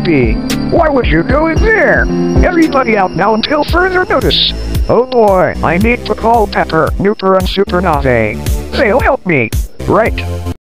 be? Why would you go in there? Everybody out now until further notice. Oh boy, I need to call Pepper, Nooper, and Supernovae. They'll help me. Right.